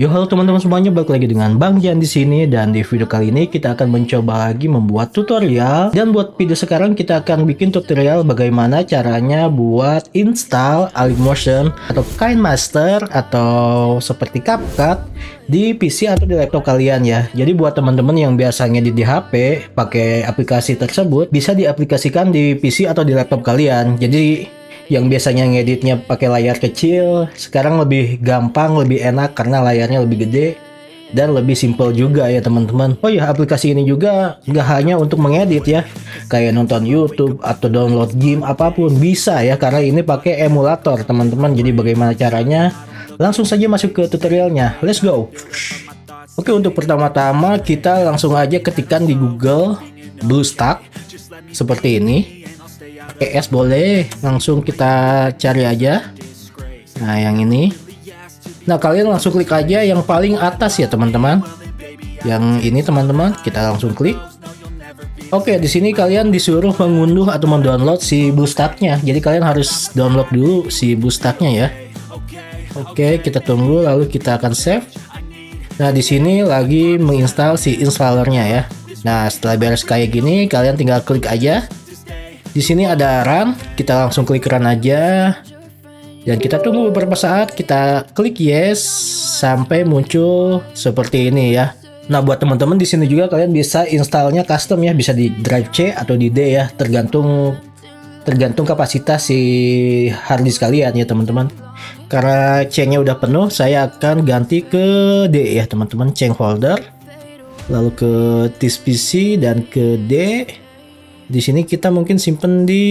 Yo halo teman-teman semuanya, balik lagi dengan Bang Jan di sini, dan di video kali ini kita akan mencoba lagi membuat tutorial. Dan buat video sekarang kita akan bikin tutorial bagaimana caranya buat install Alimotion atau KineMaster atau seperti CapCut di PC atau di laptop kalian ya. Jadi buat teman-teman yang biasanya di HP pakai aplikasi tersebut bisa diaplikasikan di PC atau di laptop kalian. Jadi yang biasanya ngeditnya pakai layar kecil sekarang lebih gampang, lebih enak karena layarnya lebih gede dan lebih simple juga ya teman-teman. Oh ya, aplikasi ini juga nggak hanya untuk mengedit ya, kayak nonton YouTube atau download game apapun bisa ya, karena ini pakai emulator teman-teman. Jadi bagaimana caranya? Langsung saja masuk ke tutorialnya, let's go. Oke, untuk pertama-tama kita langsung aja ketikkan di Google BlueStack seperti ini. PS boleh, langsung kita cari aja. Nah, yang ini. Nah, kalian langsung klik aja yang paling atas ya, teman-teman. Yang ini, teman-teman, kita langsung klik. Oke, di sini kalian disuruh mengunduh atau mendownload si BlueStack-nya. Jadi kalian harus download dulu si BlueStack-nya ya. Oke, kita tunggu lalu kita akan save. Nah, di sini lagi menginstal si installernya ya. Nah, setelah beres kayak gini, kalian tinggal klik aja. Di sini ada run, kita langsung klik run aja. Dan kita tunggu beberapa saat, kita klik yes sampai muncul seperti ini ya. Nah, buat teman-teman di sini juga kalian bisa installnya custom ya, bisa di drive C atau di D ya, tergantung kapasitas si harddisk kalian ya teman-teman. Karena C-nya udah penuh, saya akan ganti ke D ya teman-teman, change folder, lalu ke disk PC dan ke D. Di sini kita mungkin simpen di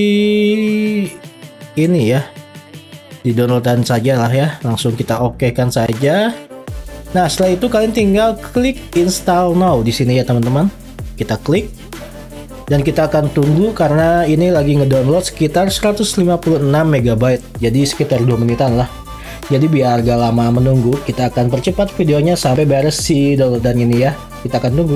ini ya, di downloadan saja lah ya. Langsung kita oke kan saja. Nah, setelah itu kalian tinggal klik install now di sini ya teman-teman. Kita klik dan kita akan tunggu karena ini lagi ngedownload sekitar 156 MB. Jadi sekitar 2 menitan lah. Jadi biar gak lama menunggu, kita akan percepat videonya sampai beres si downloadan ini ya. Kita akan tunggu.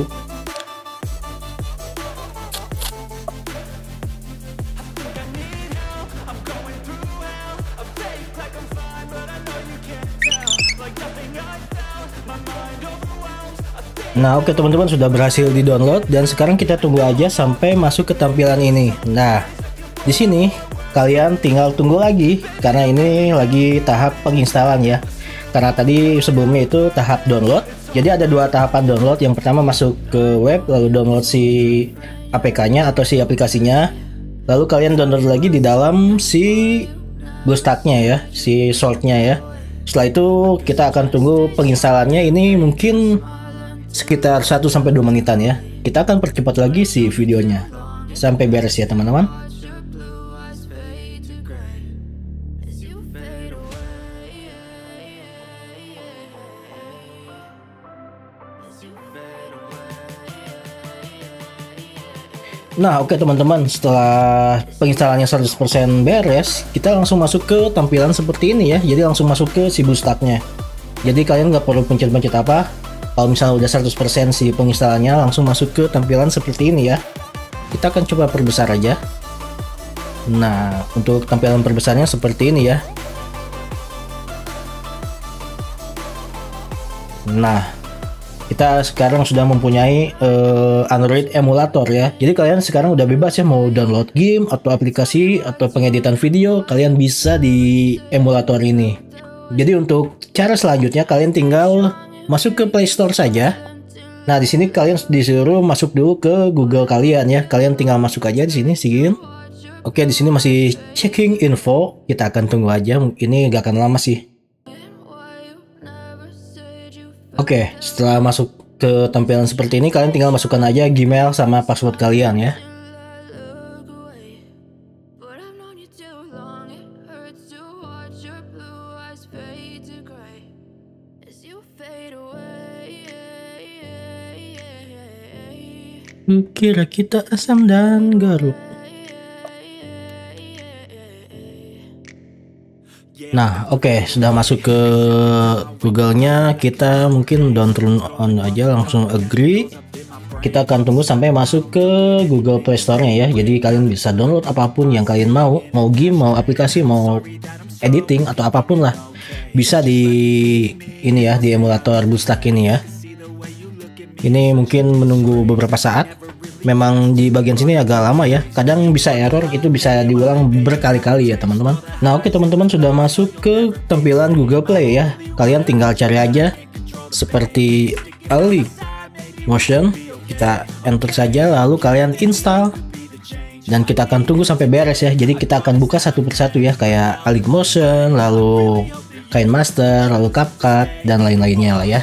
Nah, oke teman-teman, sudah berhasil di-download dan sekarang kita tunggu aja sampai masuk ke tampilan ini. Nah, di sini kalian tinggal tunggu lagi karena ini lagi tahap penginstalan ya. Karena tadi sebelumnya itu tahap download. Jadi ada dua tahapan download. Yang pertama masuk ke web lalu download si APK-nya atau si aplikasinya. Lalu kalian download lagi di dalam si BlueStack-nya ya, si source-nya ya. Setelah itu kita akan tunggu penginstalannya, ini mungkin sekitar 1-2 menitan ya. Kita akan percepat lagi si videonya sampai beres ya teman-teman. Nah, oke teman-teman, setelah penginstalannya 100% beres, kita langsung masuk ke tampilan seperti ini ya. Jadi langsung masuk ke si BlueStack-nya. Jadi kalian nggak perlu pencet-pencet apa. Kalau misalnya udah 100% si penginstalannya, langsung masuk ke tampilan seperti ini ya. Kita akan coba perbesar aja. Nah, untuk tampilan perbesarnya seperti ini ya. Nah, kita sekarang sudah mempunyai Android emulator ya. Jadi kalian sekarang udah bebas ya, mau download game atau aplikasi atau pengeditan video, kalian bisa di emulator ini. Jadi untuk cara selanjutnya kalian tinggal masuk ke Play Store saja. Nah, di sini kalian disuruh masuk dulu ke Google kalian ya. Kalian tinggal masuk aja di sini, sign. Oke, di sini masih checking info. Kita akan tunggu aja. Ini gak akan lama sih. Oke, setelah masuk ke tampilan seperti ini, kalian tinggal masukkan aja Gmail sama password kalian ya. Kira kita asam dan garam. Nah, oke, sudah masuk ke Google-nya. Kita mungkin turn on aja, langsung agree. Kita akan tunggu sampai masuk ke Google Play Store-nya ya. Jadi kalian bisa download apapun yang kalian mau game, mau aplikasi, mau editing atau apapun lah. bisa di ini ya, di emulator BlueStack ini ya. Ini mungkin menunggu beberapa saat. Memang di bagian sini agak lama ya. Kadang bisa error, itu bisa diulang berkali-kali ya teman-teman. Nah oke teman-teman, sudah masuk ke tampilan Google Play ya. Kalian tinggal cari aja seperti Motion. Kita enter saja, lalu kalian install. Dan kita akan tunggu sampai beres ya. Jadi kita akan buka satu persatu ya, kayak Motion, lalu KineMaster, lalu CapCut, dan lain-lainnya lah ya.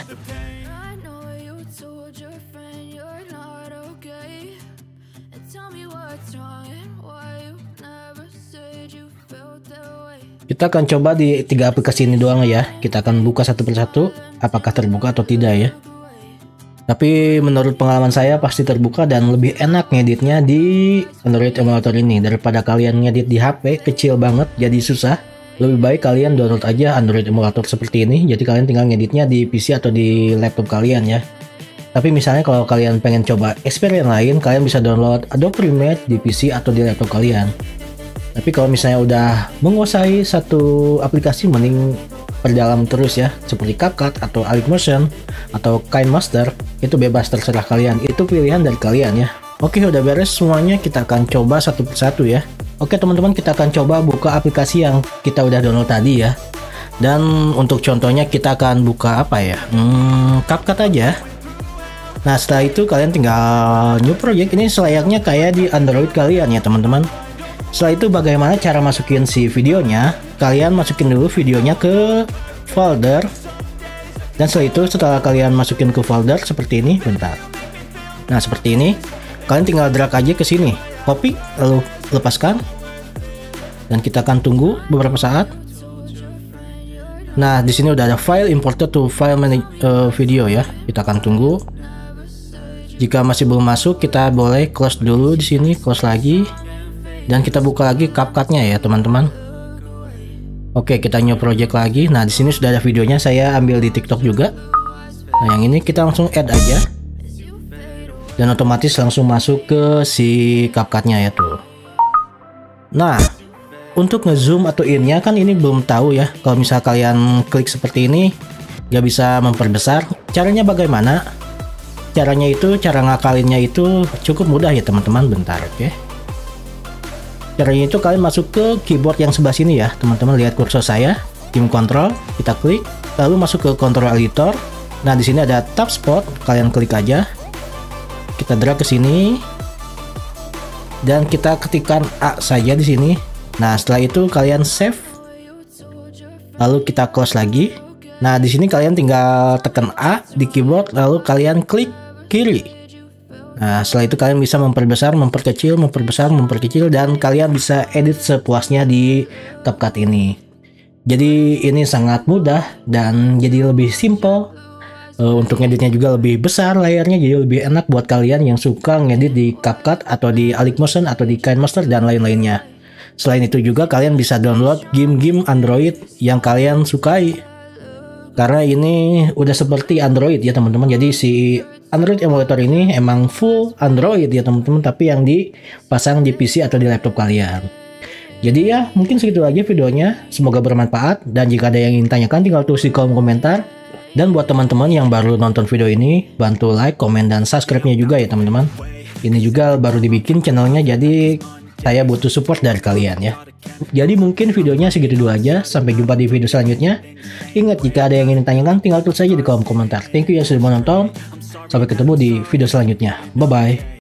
Kita akan coba di 3 aplikasi ini doang ya. Kita akan buka satu persatu, apakah terbuka atau tidak ya. Tapi menurut pengalaman saya pasti terbuka dan lebih enak ngeditnya di Android emulator ini daripada kalian ngedit di HP, kecil banget jadi susah. Lebih baik kalian download aja Android emulator seperti ini, jadi kalian tinggal ngeditnya di PC atau di laptop kalian ya. Tapi misalnya kalau kalian pengen coba experience lain, kalian bisa download Adobe Premiere di PC atau di laptop kalian. Tapi kalau misalnya udah menguasai satu aplikasi, mending perdalam terus ya, seperti CapCut atau Motion atau KineMaster. Itu bebas, terserah kalian, itu pilihan dari kalian ya. Oke, udah beres semuanya, kita akan coba satu persatu ya. Oke teman-teman, kita akan coba buka aplikasi yang kita udah download tadi ya. Dan untuk contohnya kita akan buka apa ya, CapCut aja. Nah setelah itu kalian tinggal new project. Ini selayaknya kayak di Android kalian ya teman-teman. Setelah itu bagaimana cara masukin si videonya? Kalian masukin dulu videonya ke folder. Dan setelah itu, setelah kalian masukin ke folder seperti ini, bentar. Nah seperti ini, kalian tinggal drag aja ke sini, copy, lalu lepaskan. Dan kita akan tunggu beberapa saat. Nah di sini udah ada file imported to file video ya. Kita akan tunggu. Jika masih belum masuk, kita boleh close dulu di sini, close lagi. Dan kita buka lagi CapCut-nya ya teman-teman. Oke, kita new project lagi. Nah di sini sudah ada videonya, saya ambil di TikTok juga. Nah yang ini kita langsung add aja, dan otomatis langsung masuk ke si CapCut-nya ya tuh. Nah untuk ngezoom atau in-nya kan ini belum tahu ya. Kalau misal kalian klik seperti ini, nggak bisa memperbesar. Caranya bagaimana? Caranya itu, cara ngakalinnya itu cukup mudah ya teman-teman. Bentar, oke. Caranya itu kalian masuk ke keyboard yang sebelah sini ya teman-teman. Lihat kursor saya, Team Control, kita klik, lalu masuk ke Control Editor. Nah di sini ada Tab Spot, kalian klik aja. Kita drag ke sini, dan kita ketikkan A saja di sini. Nah setelah itu kalian save, lalu kita close lagi. Nah di sini kalian tinggal tekan A di keyboard, lalu kalian klik kiri. Nah setelah itu kalian bisa memperbesar, memperkecil, memperbesar, memperkecil, dan kalian bisa edit sepuasnya di CapCut ini. Jadi ini sangat mudah dan jadi lebih simple. Untuk ngeditnya juga lebih besar layarnya, jadi lebih enak buat kalian yang suka ngedit di CapCut atau di Motion atau di KineMaster dan lain-lainnya. Selain itu juga kalian bisa download game-game Android yang kalian sukai. Karena ini udah seperti Android ya teman-teman. Jadi si Android emulator ini emang full Android ya teman-teman, tapi yang dipasang di PC atau di laptop kalian. Jadi ya mungkin segitu aja videonya, semoga bermanfaat, dan jika ada yang ingin tanyakan tinggal tulis di kolom komentar. Dan buat teman-teman yang baru nonton video ini, bantu like, komen, dan subscribe-nya juga ya teman-teman. Ini juga baru dibikin channelnya, jadi saya butuh support dari kalian ya. Jadi mungkin videonya segitu dulu aja, sampai jumpa di video selanjutnya. Ingat, jika ada yang ingin tanyakan tinggal tulis saja di kolom komentar. Thank you yang sudah menonton. Sampai ketemu di video selanjutnya. Bye-bye.